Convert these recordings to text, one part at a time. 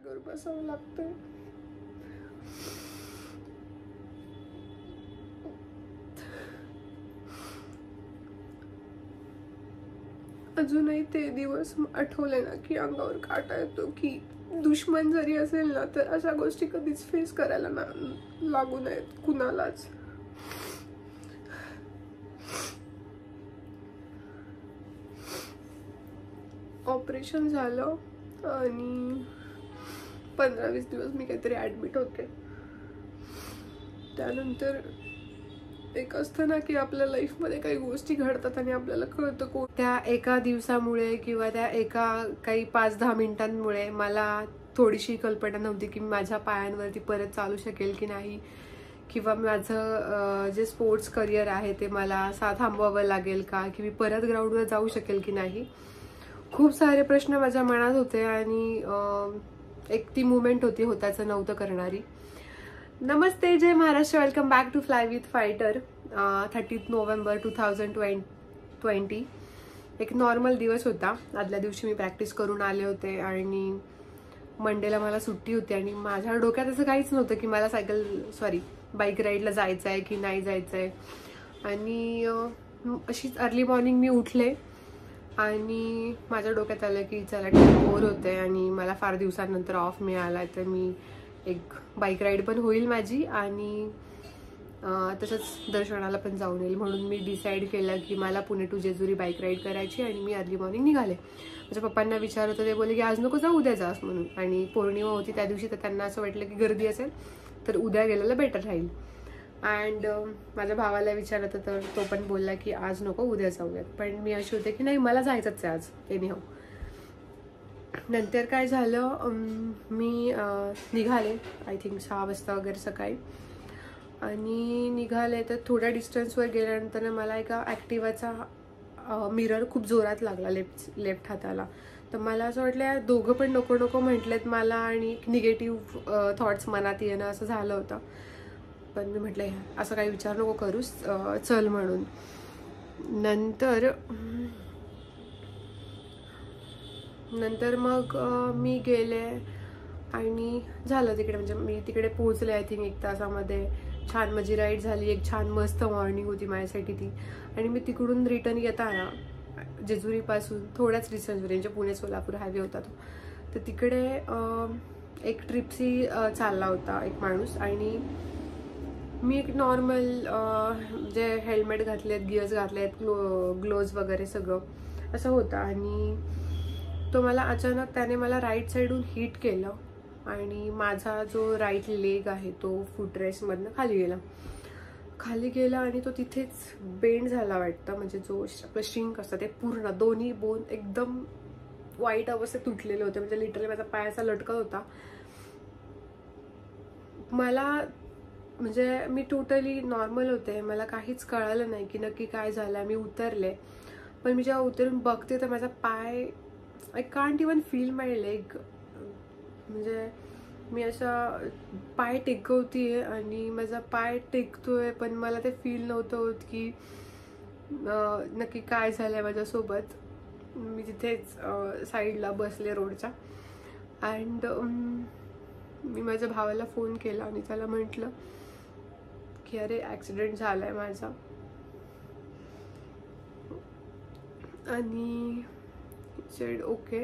जागेवर बसावं लागतंय. अजूनही ते दिवस आठवले ना की अंगावर काटा येतो की दुश्मन जरी असेल ना तर अशा गोष्टी कधीच फेस करायला लागू नयेत कुणालाच. ऑपरेशन झालं आणि 15-20 दिवस मी काहीतरी ॲडमिट होते. त्यानंतर एक असतं ना की आपल्या लाईफमध्ये काही गोष्टी घडतात आणि आपल्याला कळतं को त्या एका दिवसामुळे किंवा त्या एका काही 5-10 मिनिटांमुळे मला थोडीशी कल्पना नव्हती की माझ्या पायांवरती परत चालू शकेल की नाही, किंवा माझं जे स्पोर्ट्स करिअर आहे ते मला थांबवावं लागेल का, की मी परत ग्राउंडवर जाऊ शकेल की नाही. खूप सारे प्रश्न माझ्या मनात होते आणि एक ती मुवमेंट होती होताचं नव्हतं करणारी. नमस्ते, जय Maharashtra, welcome back to fly with fighter. 30 November 2020 एक नॉर्मल दिवस होता. आदल्या दिवशी मी प्रॅक्टिस करून आले होते आणि मंडेला मला सुट्टी होती आणि माझ्या डोक्यात असं काहीच नव्हतं की मला बाईक राईडला जायचं आहे की नाही जायचं आहे. आणि अशीच अर्ली मॉर्निंग मी उठले आणि माझ्या डोक्यात आलं की चला बोर होते आणि मला फार दिवसांनंतर ऑफ मिळाला तर मी एक बाईक राईड पण होईल माझी आणि तसंच दर्शनाला पण जाऊन येईल. म्हणून मी डिसाईड केलं की मला Pune to Jejuri bike ride करायची आणि मी अर्ली मॉर्निंग निघाले. माझ्या पप्पांना विचारलं तर ते बोलले की आज नको जाऊ, उद्या जास म्हणून. आणि पौर्णिमा होती त्या दिवशी तर त्यांना असं वाटलं की गर्दी असेल तर उद्या गेलेलं बेटर राहील. अँड माझ्या भावाला विचारलं तर तो पण बोलला की आज नको, उद्या जाऊयात. पण मी अशी होते की नाही, मला जायचंच आहे आज एनीहाऊ. नंतर काय झालं, मी निघाले आय थिंक 6 वाजता वगैरे सकाळी. आणि निघाले तर थोड्या डिस्टन्सवर गेल्यानंतर मला एका ॲक्टिवाचा मिरर खूप जोरात लागला लेफ्ट हाताला. तर मला असं वाटलं दोघं पण नको नको म्हटलेत मला आणि निगेटिव्ह थॉट्स मनात येणं असं झालं होतं. पण मी म्हटलं असं काही विचार नको करूस, चल म्हणून. नंतर मग मी गेले आणि झालं तिकडे, म्हणजे मी तिकडे पोहोचले आय थिंक 1 तासामध्ये. छान माझी राईड झाली, एक छान मस्त मॉर्निंग होती माझ्यासाठी ती. आणि मी तिकडून रिटर्न येताना जेजुरीपासून थोड्याच डिस्टन्सवर, म्हणजे पुणे सोलापूर हायवे होता तो, तर तिकडे एक ट्रिप्सी चालला होता एक माणूस आणि मी एक नॉर्मल जे हेल्मेट घातलेत, गिअर्स घातलेत, ग्लोव्ज वगैरे सगळं असं होतं. आणि तो मला अचानक त्याने मला राईट साईडून हिट केलं आणि माझा जो राईट लेग आहे तो फुटरेस्टमधनं खाली गेला आणि तो तिथेच बेंड झाला वाटतं. म्हणजे जो आपलं शिंक असतं ते पूर्ण दोन्ही बोन एकदम वाईट अवस्थेत तुटलेले होते. म्हणजे लिटरली माझा पायाचा लटकत होता. मला म्हणजे मी टोटली नॉर्मल होते, मला काहीच कळालं नाही की नक्की काय झालं. मी उतरले, पण मी जेव्हा उतरून बघते तर माझा पाय, I can't even feel my leg. म्हणजे मी असा पाय टेकवतीये आणि माझा पाय टेकतोय पण मला ते फील नव्हतं होत की नक्की काय झालंय माझ्यासोबत. मी तिथेच साईडला बसले रोडच्या. अँड मी माझ्या भावाला फोन केला आणि त्याला म्हटलं की अरे ॲक्सिडेंट झालाय माझा. आणि सेड ओके,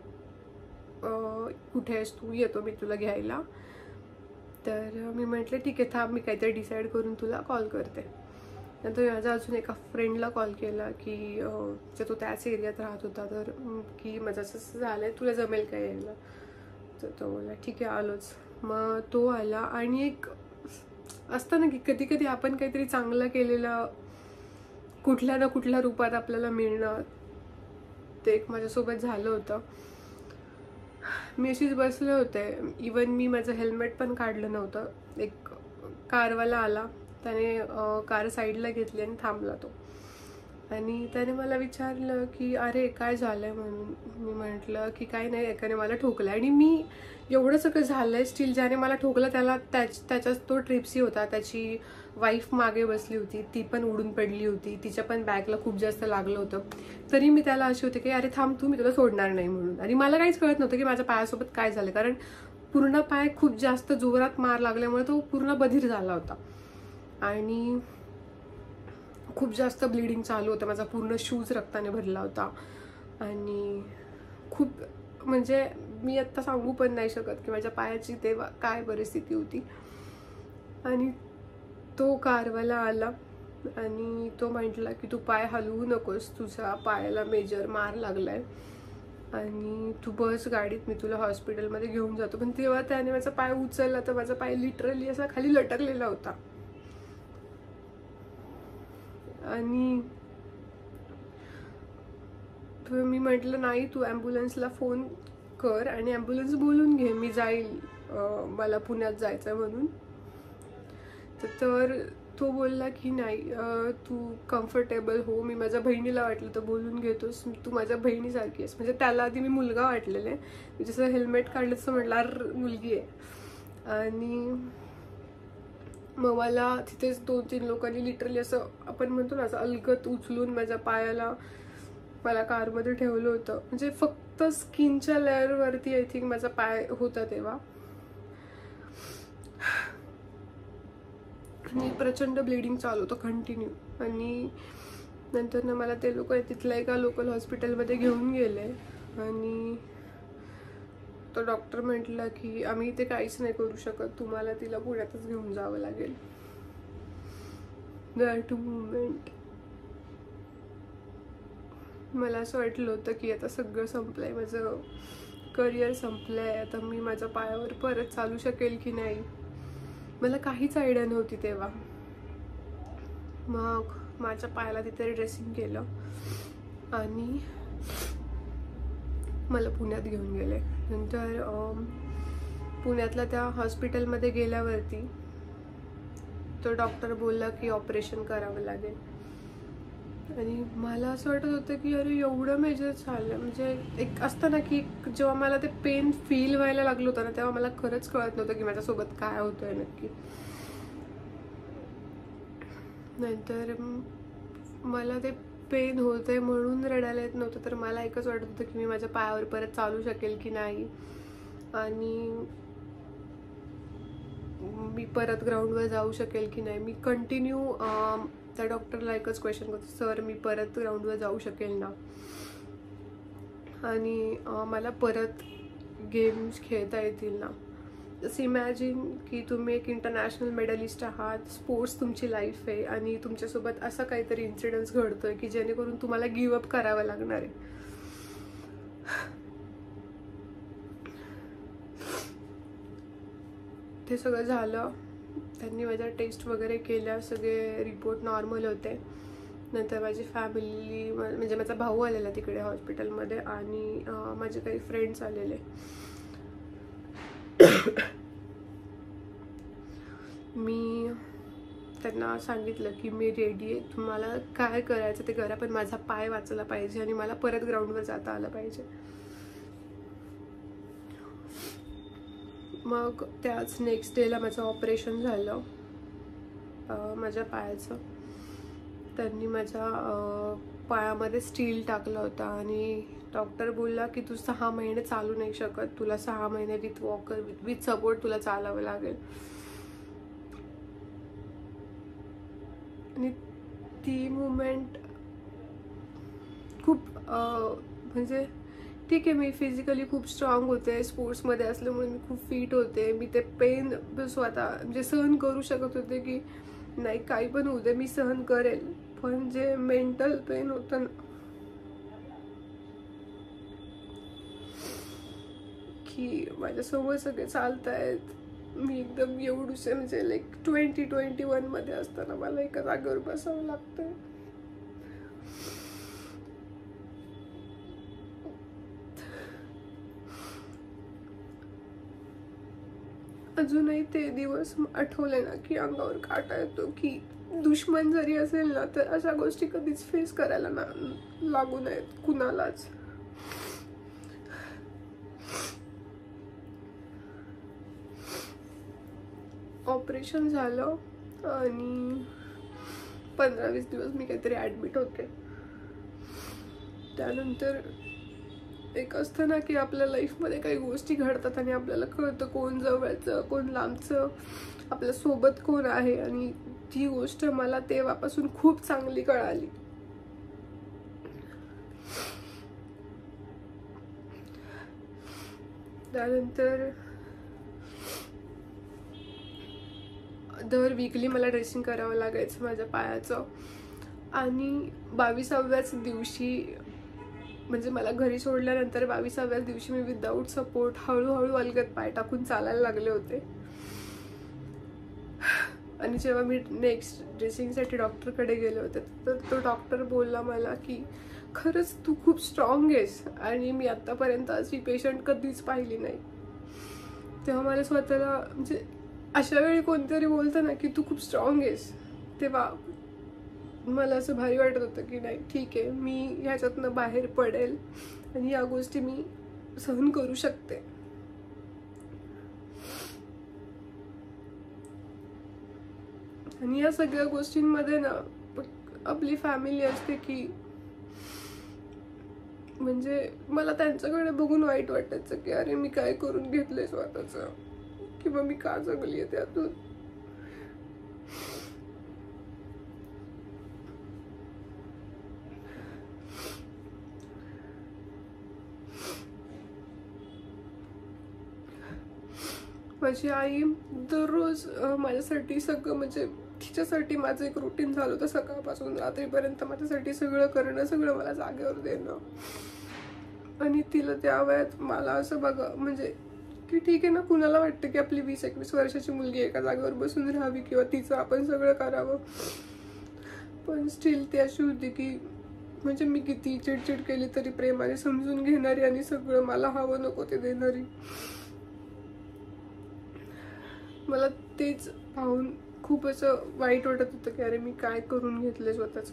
कुठे आहेस तू, येतो मी तुला घ्यायला. तर मी म्हटलं ठीक आहे थांब, मी काहीतरी डिसाईड करून तुला कॉल करते. नंतर माझ्या अजून एका फ्रेंडला कॉल केला की तो त्याच एरियात राहत होता, तर की माझं असं झालं आहे, तुला जमेल का यायला. तर तो बोला ठीक आहे आलोच. मग तो आला आणि एक असतं ना की कधी कधी आपण काहीतरी चांगलं केलेलं कुठल्या ना कुठल्या रूपात आपल्याला मिळणं, ते एक माझ्यासोबत झालं होतं. मी अशीच बसले होते, इवन मी माझं हेल्मेट पण काढलं नव्हतं. एक कारवाला आला, त्याने कार साईडला घेतली आणि थांबला तो. आणि त्याने मला विचारलं की अरे काय झालंय म्हणून. मी म्हटलं की काय नाही, एकाने मला ठोकलं. आणि मी एवढं सगळं झालंय स्टील ज्याने मला ठोकलं त्याला त्याच्याच तो ट्रिप्सी होता, त्याची वाईफ मागे बसली होती, ती पण उडून पडली होती, तिच्या पण बॅगला खूप जास्त लागलं होतं. तरी मी त्याला असे होते की अरे थांब तू, मी तुला सोडणार नाही म्हणून. आणि मला काहीच कळत नव्हतं की माझ्या पायासोबत काय झालं, कारण पूर्ण पाय खूप जास्त जोरात मार लागल्यामुळे तो पूर्ण बधीर झाला होता आणि खूप जास्त ब्लिडिंग चालू होतं. माझा पूर्ण शूज रक्ताने भरला होता आणि खूप म्हणजे मी आत्ता सांगू पण नाही शकत की माझ्या पायाची तेव्हा काय परिस्थिती होती. आणि तो कारवाला आला आणि तो म्हटला की तू पाय हलवू नकोस, तुझा पायाला मेजर मार लागलाय आणि तू बस गाडीत, मी तुला हॉस्पिटलमध्ये घेऊन जातो. पण तेव्हा त्याने माझा पाय उचलला तर माझा पाय लिटरली असा खाली लटकलेला होता. आणि मी म्हटलं नाही, तू ॲम्ब्युलन्सला फोन कर आणि ॲम्ब्युलन्स बोलून घे, मी जाईल, मला पुण्यात जायचं म्हणून. तर तो बोलला की नाही, तू कम्फर्टेबल हो, मी माझ्या बहिणीला वाटलं तर बोलून घेतोस, तू माझ्या बहिणीसारखी आहेस. म्हणजे त्याला आधी मी मुलगा वाटलेले, जसं हेल्मेट काढलं तसं म्हटलं मुलगी आहे. आणि मग मला तिथेच 2-3 लोकांनी लिटरली असं आपण म्हणतो ना, असं अलगत उचलून माझ्या पायाला मला कारमध्ये ठेवलं होतं. म्हणजे फक्त स्किनच्या लेअरवरती आय थिंक माझा पाय होता तेव्हा. आणि प्रचंड ब्लिडिंग चालू होतं कंटिन्यू. आणि नंतर ना मला ते लोक तिथल्या एका लोकल हॉस्पिटलमध्ये घेऊन गेले आणि तो डॉक्टर म्हटला की आम्ही इथे काहीच नाही करू शकत, तुम्हाला तिला पुण्यातच घेऊन जावं लागेल. दॅट मुमेंट मला असं वाटलं होतं की आता सगळं संपलंय, माझं करिअर संपलंय, आता मी माझ्या पायावर परत चालू शकेल की नाही. मला काहीच आयडिया नव्हती तेव्हा. मग माझ्या पायाला तिथे ड्रेसिंग केलं आणि मला पुण्यात घेऊन गेले. नंतर पुण्यातल्या त्या हॉस्पिटलमध्ये गेल्यावरती तो डॉक्टर बोलला की ऑपरेशन करावं लागेल. आणि मला असं वाटत होतं की अरे एवढं मेजर झालं. म्हणजे एक असतं ना की जेव्हा मला ते पेन फील व्हायला लागलं होतं ना, तेव्हा मला खरंच कळत नव्हतं की माझ्यासोबत काय होतंय नक्की. नंतर मला ते पेन होतंय म्हणून रडायला येत नव्हतं, तर मला एकच वाटत होतं की मी माझ्या पायावर परत चालू शकेल की नाही आणि मी परत ग्राउंडवर जाऊ शकेल की नाही. मी कंटिन्यू त्या डॉक्टरला एकच क्वेश्चन करतो, सर मी परत ग्राउंडवर जाऊ शकेल ना, आणि मला परत गेम्स खेळता येतील ना. जसं इमॅजिन की तुम्ही एक इंटरनॅशनल मेडलिस्ट आहात, स्पोर्ट्स तुमची लाईफ आहे आणि तुमच्यासोबत असं काहीतरी इन्सिडेंट्स घडतोय की जेणेकरून तुम्हाला गिव्ह अप करावं लागणार आहे. ते सगळं झालं. त्यांनी माझ्या टेस्ट वगैरे केल्या, सगळे रिपोर्ट नॉर्मल होते. नंतर माझी फॅमिली, म्हणजे माझा भाऊ आलेला तिकडे हॉस्पिटलमध्ये आणि माझे काही फ्रेंड्स आलेले. मी त्यांना सांगितलं की मी रेडी आहे, तुम्हाला काय करायचं ते करा, पण माझा पाय वाचला पाहिजे आणि मला परत ग्राउंडवर जाता आलं पाहिजे. मग त्याच नेक्स्ट डेला माझं ऑपरेशन झालं माझ्या पायाचं. त्यांनी माझ्या पायामध्ये स्टील टाकलं होतं आणि डॉक्टर बोलला की तू 6 महिने चालू नाही शकत, तुला 6 महिने विथ वॉकर विथ सपोर्ट तुला चालावं लागेल. आणि ती मुमेंट खूप म्हणजे ठीक आहे, मी फिजिकली खूप स्ट्रॉंग होते, स्पोर्ट्समध्ये असल्यामुळे मी खूप फिट होते, मी ते पेन स्वतः म्हणजे सहन करू शकत होते की नाही काही पण होऊ दे मी सहन करेल. पण जे मेंटल पेन होतं ना की माझ्यासमोर सगळे चालतायत, मी एकदम एवढूसे म्हणजे लाईक 2021 मध्ये असताना मला एका जागेवर बसावं लागतंय. अजूनही ते दिवस आठवले ना की अंगावर काटा येतो की दुश्मन जरी असेल ना तर अशा गोष्टी कधीच फेस करायला ना लागू नयेत कुणालाच. ऑपरेशन झालं आणि 15-20 दिवस मी काहीतरी ॲडमिट होते. त्यानंतर एक असतं ना की आपल्या लाईफमध्ये काही गोष्टी घडतात आणि आपल्याला कळतं कोण जवळचं कोण लांबचं, आपल्या सोबत कोण आहे. आणि ती गोष्ट मला तेव्हापासून खूप चांगली कळाली. त्यानंतर दर वीकली मला ड्रेसिंग करावं लागायचं माझ्या पायाचं. आणि 22व्याच दिवशी म्हणजे मला घरी सोडल्यानंतर 22व्याच दिवशी मी विदाऊट सपोर्ट हळूहळू अलगद पाय टाकून चालायला लागले होते. आणि जेव्हा मी नेक्स्ट ड्रेसिंगसाठी डॉक्टरकडे गेले होते तर तो डॉक्टर बोलला मला की खरंच तू खूप स्ट्रॉंग आहेस आणि मी आतापर्यंत अशी पेशंट कधीच पाहिली नाही. तेव्हा मला स्वतःला म्हणजे अशा वेळी कोणतरी बोलतं ना की तू खूप स्ट्रॉंग आहेस, तेव्हा मला असं भारी वाटत होतं की नाही ठीक आहे, मी ह्याच्यातनं बाहेर पडेल आणि या गोष्टी मी सहन करू शकते. आणि या सगळ्या गोष्टींमध्ये ना आपली फॅमिली असते की म्हणजे मला त्यांच्याकडे बघून वाईट वाटायचं की अरे मी काय करून घेतलंय स्वतःचं, किंवा मी का जगली आहे त्यातून. माझी आई दररोज माझ्यासाठी सगळं म्हणजे तिच्यासाठी माझं एक रुटीन झालं होतं, सकाळपासून रात्रीपर्यंत माझ्यासाठी सगळं करणं, सगळं मला जागेवर देणं. आणि तिला त्या वयात मला असं बघा म्हणजे की ठीक आहे ना, कुणाला वाटतं की आपली 20-21 वर्षाची मुलगी एका जागेवर बसून राहावी किंवा तिचं आपण सगळं करावं, पण स्टील ती अशी होती की म्हणजे मी किती चिडचिड केली तरी प्रेमाने समजून घेणारी आणि सगळं मला हवं नको ते देणारी. मला तेच पाहून खूप असं वाईट वाटत होतं की अरे मी काय करून घेतलंय स्वतःच.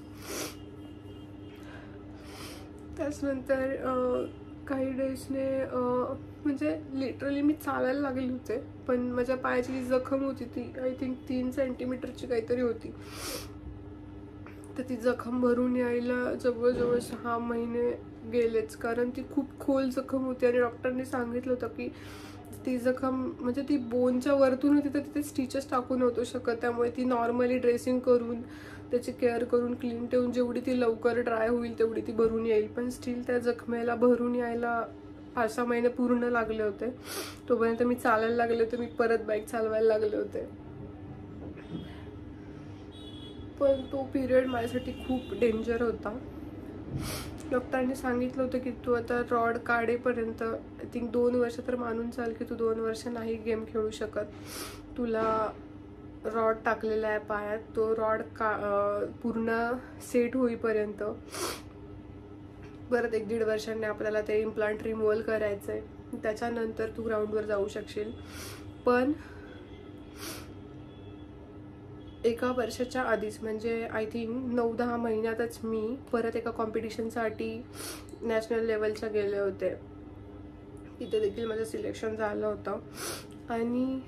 त्याच्यानंतर काही डेजने म्हणजे लिटरली मी चालायला लागले होते, पण माझ्या पायाची जी जखम होती ती आय थिंक 3 सेंटीमीटरची काहीतरी होती. तर ती जखम भरून यायला जवळजवळ 6 महिने गेलेच, कारण ती खूप खोल जखम होती. आणि डॉक्टरने सांगितलं होतं की ती जखम म्हणजे ती बोनच्या वरतून होती तर तिथे स्टिचेस टाकू नव्हतो शकत, त्यामुळे ती नॉर्मली ड्रेसिंग करून त्याची केअर करून क्लीन ठेवून जेवढी ती लवकर ड्राय होईल तेवढी ती भरून येईल. पण स्टील त्या जखमेला भरून यायला 5-6 महिने पूर्ण लागले होते. तोपर्यंत मी चालायला लागले होते, मी परत बाईक चालवायला लागले होते. पण तो पिरियड माझ्यासाठी खूप डेंजर होता. डॉक्टरांनी सांगितलं होतं की तू आता रॉड काढेपर्यंत आय थिंक 2 वर्ष तर मानून चाल की तू 2 वर्ष नाही गेम खेळू शकत. तुला रॉड टाकलेला आहे पायात, तो रॉड पूर्ण सेट होईपर्यंत परत 1-1.5 वर्षांनी आपल्याला ते इम्प्लांट रिमूव्हल करायचं आहे, त्याच्यानंतर तू ग्राउंडवर जाऊ शकशील. पण 1 वर्षाच्या आधीच म्हणजे आय थिंक 9-10 महिन्यातच मी परत एका कॉम्पिटिशनसाठी नॅशनल लेवलच्या गेले होते. तिथे देखील माझं सिलेक्शन झालं होतं. आणि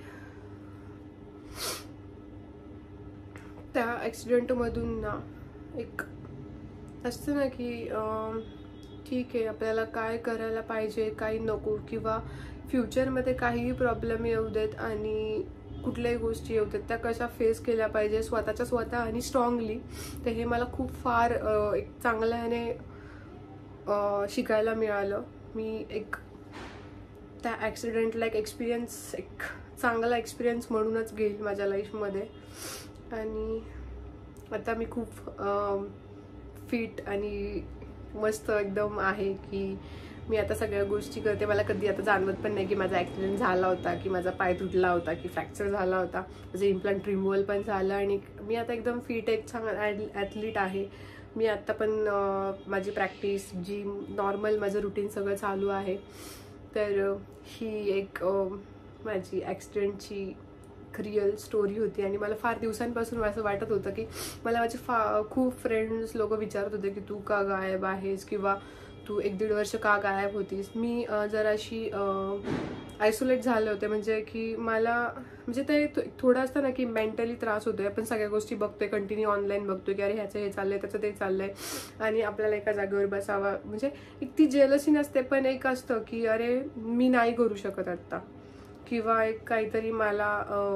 त्या ॲक्सिडेंटमधून ना एक असतं ना की ठीक आहे आपल्याला काय करायला पाहिजे काही नको, किंवा फ्युचरमध्ये काहीही प्रॉब्लेम येऊ देत आणि कुठल्याही गोष्टी येऊ देत त्या कशा फेस केल्या पाहिजे स्वतः आणि स्ट्रॉंगली. तर हे मला खूप फार एक चांगल्याने शिकायला मिळालं. मी एक त्या ॲक्सिडेंटला एक एक्सपिरियन्स, एक चांगला एक्सपिरियन्स म्हणूनच घेईल माझ्या लाईफमध्ये. आणि आता मी खूप फिट आणि मस्त एकदम आहे की मी आता सगळ्या गोष्टी करते. मला कधी आता जाणवत पण नाही की माझा ॲक्सिडेंट झाला होता, की माझा पाय तुटला होता, की फ्रॅक्चर झाला होता. माझं इम्प्लांट रिमूव्हल पण झालं आणि मी आता एकदम फिट एक चांगला ॲथलीट आहे. मी आत्ता पण माझी प्रॅक्टिस जी नॉर्मल माझं रुटीन सगळं चालू आहे. तर ही एक माझी ॲक्सिडेंटची रिअल स्टोरी होती. आणि मला फार दिवसांपासून असं वाटत होतं की मला माझे खूप फ्रेंड्स लोक विचारत होते की तू का गायब आहेस, किंवा तू 1-1.5 वर्ष का गायब होतीस. मी जराशी आयसोलेट झाले होते, म्हणजे की मला म्हणजे ते थोडं असतं ना की मेंटली त्रास होतोय. आपण सगळ्या गोष्टी बघतोय, कंटिन्यू ऑनलाईन बघतोय की अरे ह्याचं हे चाललंय, त्याचं ते चाललंय, आणि आपल्याला एका जागेवर बसावं, म्हणजे एक ती जेलसी नसते, पण एक असतं की अरे मी नाही करू शकत आत्ता, किंवा एक काहीतरी मला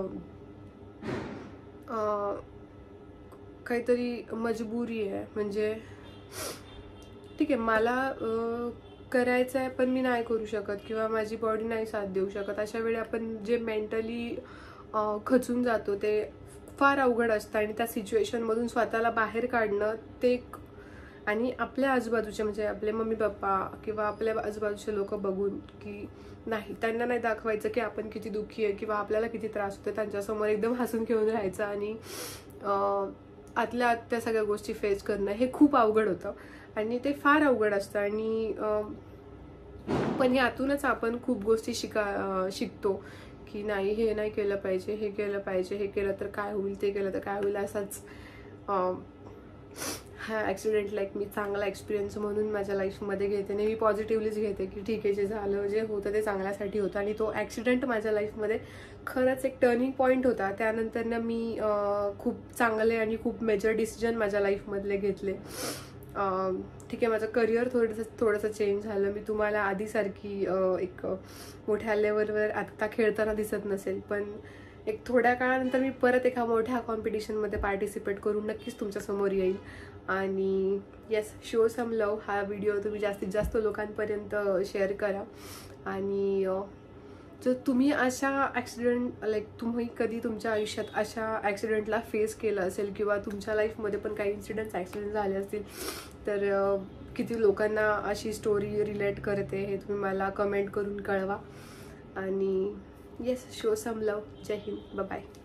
काहीतरी मजबुरी आहे, म्हणजे ठीक आहे मला करायचं आहे पण मी नाही करू शकत, किंवा माझी बॉडी नाही साथ देऊ शकत. अशा वेळी आपण जे मेंटली खचून जातो ते फार अवघड असतं, आणि त्या सिच्युएशनमधून स्वतःला बाहेर काढणं ते आणि आपल्या आजूबाजूचे म्हणजे आपले मम्मी पप्पा किंवा आपल्या आजूबाजूचे लोक बघून की नाही, त्यांना नाही दाखवायचं की आपण किती दुःखी आहे किंवा आपल्याला किती त्रास होतो, त्यांच्यासमोर एकदम हसून खेळून राहायचं आणि आतल्या आत त्या सगळ्या गोष्टी फेस करणं हे खूप अवघड होतं, आणि ते फार अवघड असतं. आणि पण यातूनच आपण खूप गोष्टी शिकतो की नाही, हे नाही केलं पाहिजे, हे केलं पाहिजे, हे केलं तर काय होईल, ते केलं तर काय होईल. असाच हा ॲक्सिडेंटला एक मी चांगला एक्सपिरियन्स म्हणून माझ्या लाईफमध्ये घेते, नेहमी पॉझिटिव्हलीच घेते की ठीक आहे, जे झालं जे होतं ते चांगल्यासाठी होतं. आणि तो ॲक्सिडेंट माझ्या लाईफमध्ये खरंच एक टर्निंग पॉईंट होता. त्यानंतर ना मी खूप चांगले आणि खूप मेजर डिसिजन माझ्या लाईफमधले घेतले. ठीक आहे, माझं करिअर थोडंसं चेंज झालं. मी तुम्हाला आधीसारखी एक मोठ्या लेवलवर आत्ता खेळताना दिसत नसेल, पण एक थोड्या काळानंतर मी परत एका मोठ्या कॉम्पिटिशनमध्ये पार्टिसिपेट करून नक्कीच तुमच्यासमोर येईल. आणि येस, शो सम लव हा व्हिडिओ तुम्ही जास्तीत जास्त लोकांपर्यंत शेअर करा. आणि जर तुम्ही अशा ॲक्सिडेंट तुम्ही कधी तुमच्या आयुष्यात अशा ॲक्सिडेंटला फेस केलं असेल, किंवा तुमच्या लाईफमध्ये पण काही ॲक्सिडेंट झाले असतील, तर किती लोकांना अशी स्टोरी रिलेट करते हे तुम्ही मला कमेंट करून कळवा. आणि येस, शो सम लव. जय हिंद, बाय बाय.